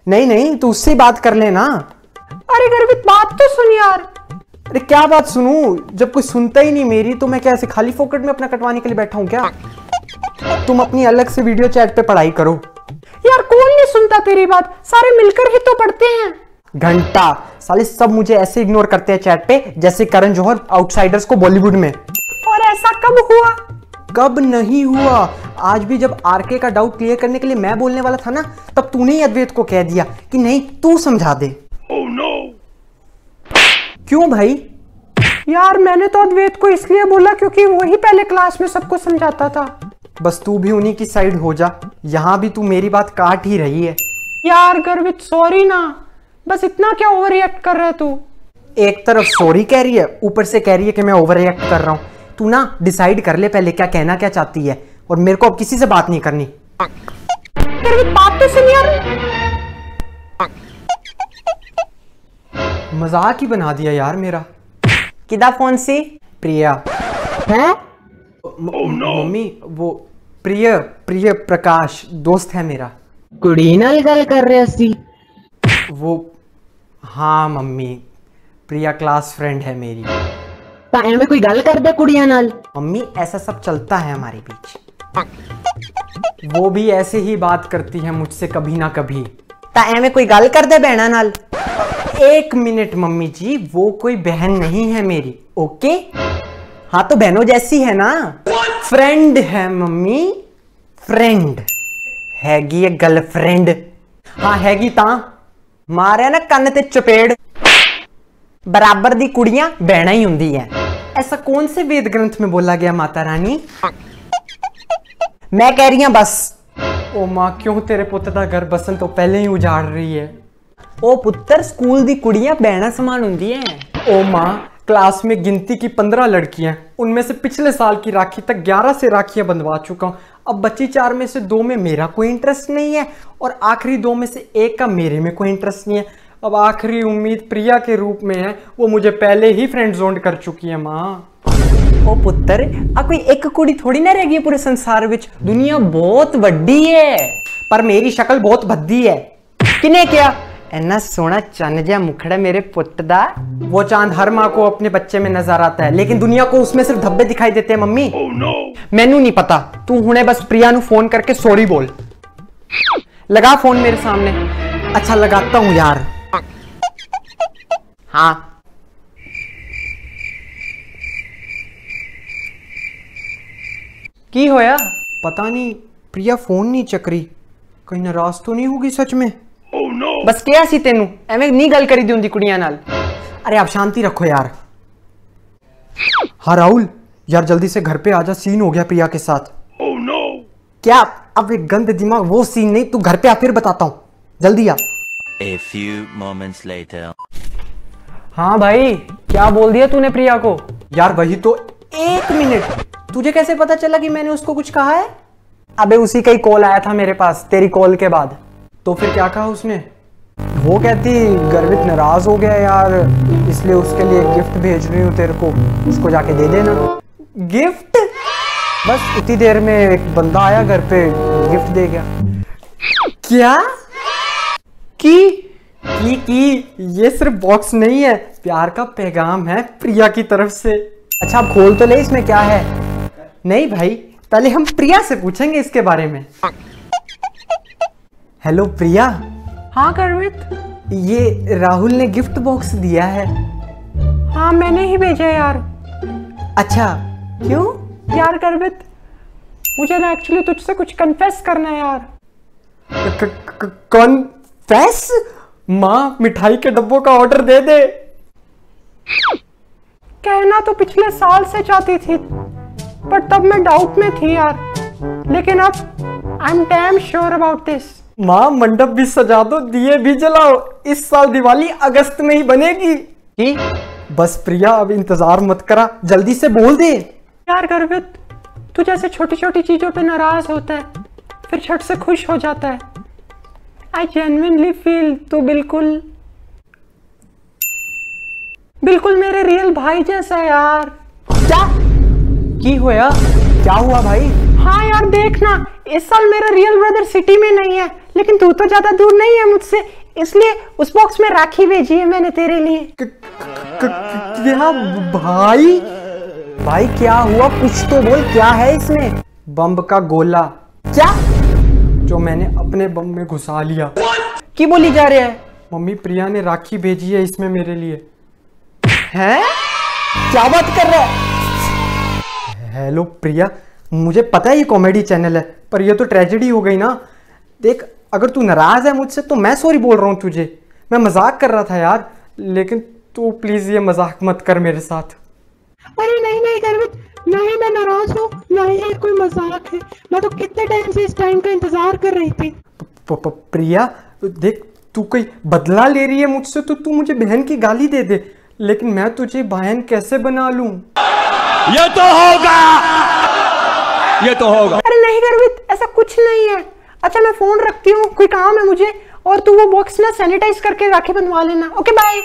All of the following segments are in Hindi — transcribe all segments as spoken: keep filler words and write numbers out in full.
नहीं नहीं, तू उससे बात कर लेना। अरे गर्वित बात तो सुन यार। अरे क्या बात सुनूं, जब कोई सुनता ही नहीं मेरी, तो मैं क्या ऐसे खाली फोकट में अपना कटवाने के लिए बैठा हूं क्या? तुम अपनी अलग से वीडियो चैट पे पढ़ाई करो। यार कौन नहीं सुनता तेरी बात, सारे मिलकर ही तो पढ़ते हैं। घंटा साले सब मुझे ऐसे इग्नोर करते हैं चैट पे जैसे करण जौहर आउटसाइडर्स को बॉलीवुड में। और ऐसा कब हुआ? कब नहीं हुआ, आज भी जब आरके का डाउट क्लियर करने के लिए मैं बोलने वाला था ना, तब तूने ही अद्वैत को कह दिया कि नहीं तू समझा दे। oh, no. क्यों भाई? यार मैंने तो अद्वैत को इसलिए बोला क्योंकि वही पहले क्लास में सबको समझाता था। बस तू भी उन्हीं की साइड हो जा, यहाँ भी तू मेरी बात काट ही रही है। यार गर्वित सॉरी ना, बस इतना क्या ओवर रिएक्ट कर रहा है तू? एक तरफ सॉरी कह रही है, ऊपर से कह रही है कि मैं ओवर रिएक्ट कर रहा हूँ। तू ना डिसाइड कर ले पहले क्या कहना क्या चाहती है, और मेरे को अब किसी से बात नहीं करनी। गर्वित बात तो सुन यार। मजाक ही बना दिया यार मेरा। किदा फोन सी? प्रिया हैं? मम्मी वो प्रिय प्रिय प्रकाश दोस्त है मेरा। कुड़ी नाल गल कर रहे सी? वो हाँ मम्मी, प्रिया क्लास फ्रेंड है मेरी। ता एमे कोई गल कर दे कुड़िया नाल? मम्मी ऐसा सब चलता है हमारे बीच, वो भी ऐसे ही बात करती है मुझसे कभी ना कभी। ता एमे कोई गल कर दे बहना नाल? एक मिनट मम्मी जी, वो कोई बहन नहीं है मेरी, ओके? हाँ तो बहनों जैसी है ना, फ्रेंड है मम्मी, फ्रेंड हैगी है, गर्लफ्रेंड हाँ हैगी। ता मारे ना कन्न ते चपेड़, बराबर दी कुड़ियां बहना ही हुंदी है। ऐसा कौन से वेद ग्रंथ में बोला गया माता रानी? मैं कह रही हूं बस। ओ मां क्यों तेरे पुत्र दा घर बसन तो पहले ही उजाड़ रही है। ओ पुत्र स्कूल दी कुड़ियां बहना समान हुंदी है। ओ मां क्लास में गिनती की पंद्रह लड़कियां, उनमें से पिछले साल की राखी तक ग्यारह से राखियां बंधवा चुका हूं। अब बची चार में से दो में मेरा कोई इंटरेस्ट नहीं है, और आखिरी दो में से एक का मेरे में कोई इंटरेस्ट नहीं है। अब आखिरी उम्मीद प्रिया के रूप में है, वो मुझे पहले ही फ्रेंड जोन कर चुकी है माँ। ओ पुत्र आ कोई एक कुड़ी थोड़ी ना रहेगी पूरे संसार विच, दुनिया बहुत वड्डी है, पर मेरी शक्ल बहुत भद्दी है। किने क्या इन्ना सोना चंद जिहा मुखड़ा मेरे पुट दा। वो चांद हर माँ को अपने बच्चे में नजर आता है, लेकिन दुनिया को उसमें सिर्फ धब्बे दिखाई देते हैं मम्मी। oh, no. मैनू नहीं पता, तू हुणे बस प्रिया नू फोन करके सॉरी बोल। लगा फोन मेरे सामने। अच्छा लगाता हूं यार। हाँ की होया? पता नहीं प्रिया फोन नहीं चक रही, कहीं नाराज तो नहीं होगी सच में? oh, no. बस क्या सी तेनू एवें नहीं गल करी दी हुंदी कुड़ियां नाल। अरे आप शांति रखो यार। हाँ राहुल यार जल्दी से घर पे आजा, सीन हो गया प्रिया के साथ। oh, no. क्या? अब एक गंद दिमाग, वो सीन नहीं, तू घर पे आ फिर बताता हूँ, जल्दी आ। A few moments later. हाँ भाई क्या बोल दिया तूने प्रिया को? यार वही तो। एक मिनट, तुझे कैसे पता चला कि मैंने उसको कुछ कहा है? अबे उसी का ही कॉल आया था मेरे पास तेरी कॉल के बाद। तो फिर क्या कहा उसने? वो कहती गर्वित नाराज हो गया यार, इसलिए उसके लिए गिफ्ट भेज रही हूँ तेरे को, उसको जाके दे देना। गिफ्ट? बस इतनी देर में एक बंदा आया घर पे, गिफ्ट दे गया। क्या की की की ये सिर्फ बॉक्स नहीं है, प्यार का पैगाम है प्रिया की तरफ से। अच्छा अब खोल तो ले, इसमें क्या है? नहीं भाई पहले हम प्रिया से पूछेंगे इसके बारे में। हेलो प्रिया। हाँ गर्वित। ये राहुल ने गिफ्ट बॉक्स दिया है। हाँ मैंने ही भेजा यार। अच्छा क्यों? यार गर्वित मुझे ना एक्चुअली तुझसे कुछ कन्फेस करना है यार। कन्फेस? माँ मिठाई के डब्बों का ऑर्डर दे दे। कहना तो पिछले साल से चाहती थी, पर तब मैं डाउट में थी यार, लेकिन अब I am damn sure about this. माँ मंडप भी सजा दो, दिए भी जलाओ, इस साल दिवाली अगस्त में ही बनेगी। की? बस प्रिया अब इंतजार मत करा, जल्दी से बोल दे। यार गर्वित तू जैसे छोटी छोटी चीजों पे नाराज होता है फिर झट से खुश हो जाता है। आई जेन्युइनली फील तू बिल्कुल बिल्कुल मेरे रियल भाई जैसा है यार। क्या की होया? क्या हुआ भाई? हाँ यार देखना, इस साल मेरा रियल ब्रदर सिटी में नहीं है, लेकिन तू तो ज्यादा दूर नहीं है मुझसे, इसलिए उस बॉक्स में राखी भेजी है मैंने तेरे लिए। क, क, क, क्या भाई? भाई क्या हुआ, कुछ तो बोल, क्या है इसमें? बम का गोला। क्या? जो मैंने अपने बम में घुसा लिया। की बोली जा रहा है? मम्मी प्रिया ने राखी भेजी है इसमें मेरे लिए। हैं? क्या बात कर रहा है? हेलो प्रिया, मुझे पता है ये कॉमेडी चैनल है, पर ये तो ट्रेजेडी हो गई ना। देख, अगर तू नाराज है मुझसे तो मैं सॉरी बोल रहा हूँ तुझे, मैं मजाक कर रहा था यार, लेकिन तू प्लीज ये मजाक मत कर मेरे साथ। अरे नहीं नहीं गर्वित, नहीं मैं नाराज हूँ, नहीं ये कोई मजाक है, मैं तो कितने टाइम से इस टाइम का इंतजार कर रही थी। प, प, प्रिया देख, तू कोई बदला ले रही है मुझसे तो तू मुझे बहन की गाली दे दे, लेकिन मैं तुझे बहन कैसे बना लूं? ये तो होगा, ये तो होगा। अरे नहीं गर्वित, ऐसा कुछ नहीं है। अच्छा मैं फोन रखती हूँ, कोई काम है मुझे, और तू वो बॉक्स ना सैनिटाइज करके राखी बनवा लेना। Okay bye.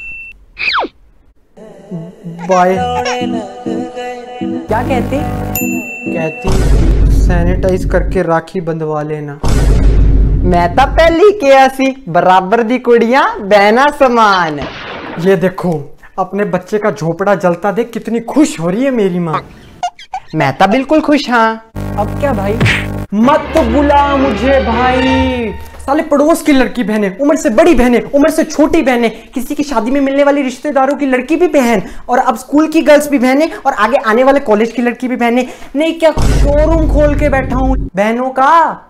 बाय। क्या कहती? कहती सैनिटाइज करके राखी बंधवा लेना। मैं तो पहली किया सी, बराबर दी कुड़ियां बहना समान। ये देखो, अपने बच्चे का झोपड़ा जलता देख कितनी खुश हो रही है मेरी माँ। मैं तो बिल्कुल खुश। हाँ अब क्या भाई? मत बुला मुझे भाई। साले पड़ोस की लड़की बहने, उम्र से बड़ी बहने, उम्र से छोटी बहने, किसी की शादी में मिलने वाली रिश्तेदारों की लड़की भी बहन, और अब स्कूल की गर्ल्स भी बहने, और आगे आने वाले कॉलेज की लड़की भी बहने। नहीं क्या शोरूम खोल के बैठा हूं बहनों का।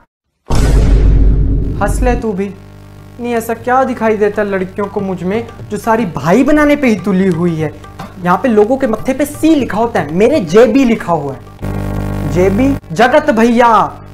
हंस ले तू भी। नहीं ऐसा क्या दिखाई देता लड़कियों को मुझ में, जो सारी भाई बनाने पे ही तुली हुई है। यहाँ पे लोगों के मत्थे पे सी लिखा होता है, मेरे जेबी लिखा हुआ है। जेबी जगत भैया।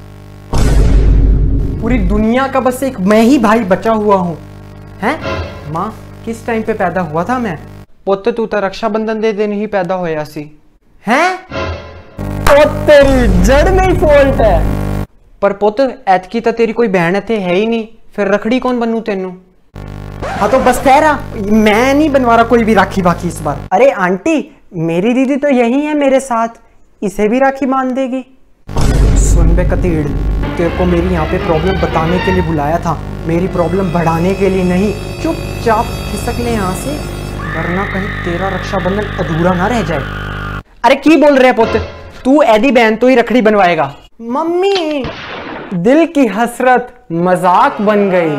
पूरी दुनिया का बस एक मैं ही भाई बचा हुआ हूं। हैं? माँ किस टाइम पे पैदा हुआ था मैं? पुत तू तो रक्षाबंधन दे दिन ही पैदा होया सी। हैं? ओ तेरी जड़ में ही फॉल्ट है। पर पुत ऐतकी तो तेरी कोई बहन थे है ही नहीं, फिर रखड़ी कौन बनू तेनू? हाँ तो बस कह रहा, मैं नहीं बनवा रहा कोई भी राखी बाकी इस बार। अरे आंटी, मेरी दीदी तो यही है मेरे साथ, इसे भी राखी मान देगी। सुन बे कतीड़, तेरे को मेरी यहाँ पे प्रॉब्लम बताने के लिए बुलाया था, मेरी प्रॉब्लम बढ़ाने के लिए नहीं। चुपचाप खिसक ले यहाँ से, वरना कहीं तेरा रक्षाबंधन अधूरा ना रह जाए। अरे की बोल रहे पुत, तू एदी बहन तो ही रखड़ी बनवाएगा। मम्मी, दिल की हसरत मजाक बन गई।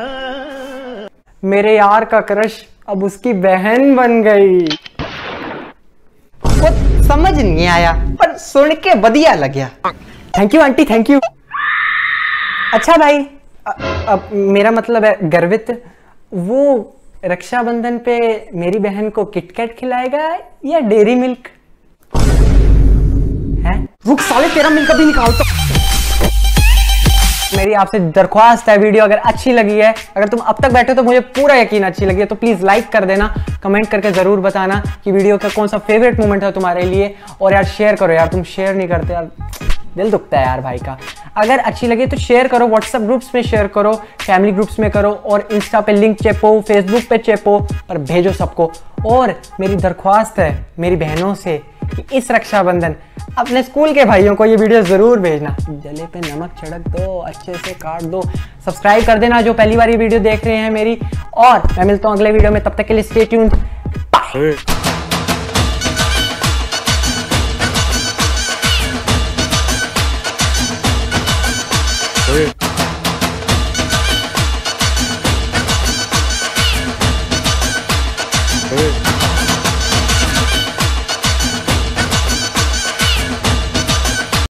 मेरे यार का क्रश अब उसकी बहन बन गई। पुत समझ नहीं आया, पर सुन के बढ़िया लग्या। Thank you aunty, thank you. अच्छा भाई, अब मेरा मतलब है गर्वित, वो रक्षाबंधन पे मेरी बहन को किटकैट खिलाएगा या डेयरी मिल्क? है? रुक साले, तेरा मिल्क अभी निकालता। मेरी आपसे दरख्वास्त है, वीडियो अगर अच्छी लगी है, अगर तुम अब तक बैठे तो मुझे पूरा यकीन अच्छी लगी है, तो प्लीज लाइक कर देना, कमेंट करके जरूर बताना कि वीडियो का कौन सा फेवरेट मोमेंट है तुम्हारे लिए। और यार शेयर करो यार, तुम शेयर नहीं करते यार, दिल दुखता है यार भाई का। अगर अच्छी लगी तो शेयर करो, व्हाट्सएप ग्रुप्स में शेयर करो, फैमिली ग्रुप्स में करो, और इंस्टा पे लिंक चेपो, फेसबुक पे चेपो, पर भेजो सबको। और मेरी दरख्वास्त है मेरी बहनों से कि इस रक्षाबंधन अपने स्कूल के भाइयों को ये वीडियो जरूर भेजना। जले पे नमक छिड़क दो, अच्छे से काट दो, सब्सक्राइब कर देना जो पहली बार ये वीडियो देख रहे हैं मेरी। और मैं मिलता हूँ अगले वीडियो में, तब तक के लिए स्टे ट्यून्ड, बाय।